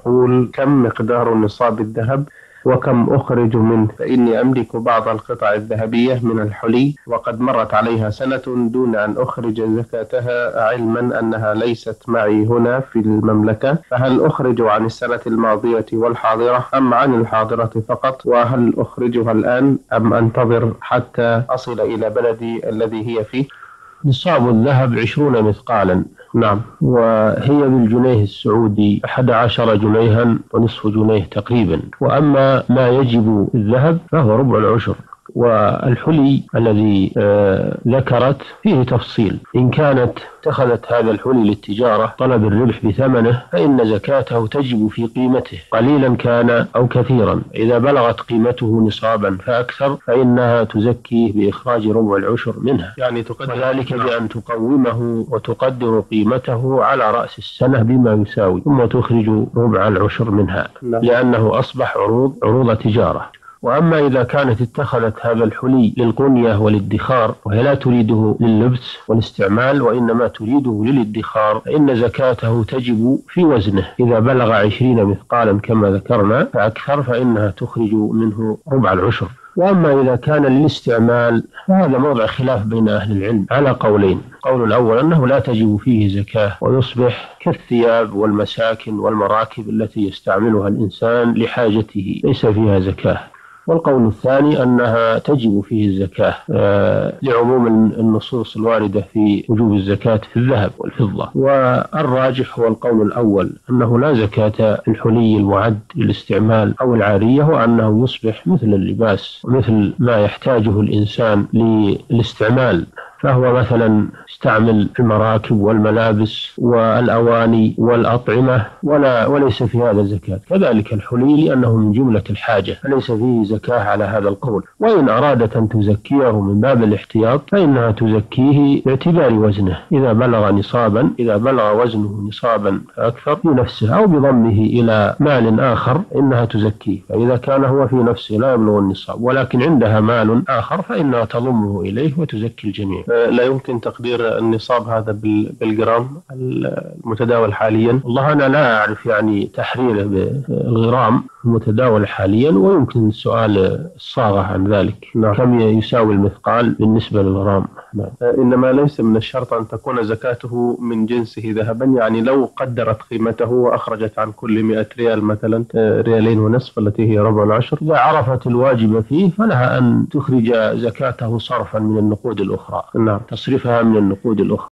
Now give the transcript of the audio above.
يقول: كم مقدار نصاب الذهب وكم أخرج منه؟ فإني أملك بعض القطع الذهبية من الحلي وقد مرت عليها سنة دون أن أخرج زكاتها، علما أنها ليست معي هنا في المملكة، فهل أخرج عن السنة الماضية والحاضرة أم عن الحاضرة فقط؟ وهل أخرجها الآن أم أنتظر حتى أصل إلى بلدي الذي هي فيه؟ نصاب الذهب 20 مثقالا. نعم. وهي بالجنيه السعودي 11 جنيها ونصف جنيه تقريبا. وأما ما يجب الذهب فهو ربع العشر. والحلي الذي ذكرت فيه تفصيل: إن كانت اتخذت هذا الحلي للتجارة طلب الربح بثمنه فإن زكاته تجب في قيمته قليلا كان أو كثيرا. إذا بلغت قيمته نصابا فأكثر فإنها تزكيه بإخراج ربع العشر منها، يعني تقدر وذلك بأن تقومه وتقدر قيمته على رأس السنة بما يساوي، ثم تخرج ربع العشر منها لأنه أصبح عروض تجارة. وأما إذا كانت اتخذت هذا الحلي للقنية والادخار وهي لا تريده لللبس والاستعمال وإنما تريده للادخار فإن زكاته تجب في وزنه. إذا بلغ 20 مثقالا كما ذكرنا فأكثر فإنها تخرج منه ربع العشر. وأما إذا كان للاستعمال فهذا موضع خلاف بين أهل العلم على قولين: قول الأول أنه لا تجب فيه زكاة ويصبح كالثياب والمساكن والمراكب التي يستعملها الإنسان لحاجته ليس فيها زكاة. والقول الثاني أنها تجب فيه الزكاة لعموم النصوص الواردة في وجوب الزكاة في الذهب والفضة. والراجح هو القول الأول أنه لا زكاة الحلي المعد للاستعمال أو العارية، وأنه يصبح مثل اللباس ومثل ما يحتاجه الإنسان للاستعمال، فهو مثلا استعمل المراكب والملابس والأواني والأطعمة وليس في هذا زكاة. كذلك الحلي لأنه من جملة الحاجة فليس فيه زكاة على هذا القول. وإن أرادت أن تزكيه من باب الاحتياط فإنها تزكيه باعتبار وزنه. إذا بلغ وزنه نصابا فأكثر في نفسه أو بضمه إلى مال آخر إنها تزكيه. فإذا كان هو في نفسه لا يبلغ النصاب ولكن عندها مال آخر فإنها تضمه إليه وتزكي الجميع. لا يمكن تقدير النصاب هذا بالجرام المتداول حاليا؟ والله أنا لا أعرف يعني تحريره بالغرام المتداول حاليا، ويمكن سؤال الصاغة عن ذلك. كم يساوي المثقال بالنسبة للغرام؟ إنما ليس من الشرط أن تكون زكاته من جنسه ذهبا، يعني لو قدرت قيمته وأخرجت عن كل 100 ريال مثلا 2.5 ريال التي هي ربع العشر، إذا عرفت الواجب فيه فلها أن تخرج زكاته صرفا من النقود الأخرى. نعم. تصرفها من النقود الأخرى.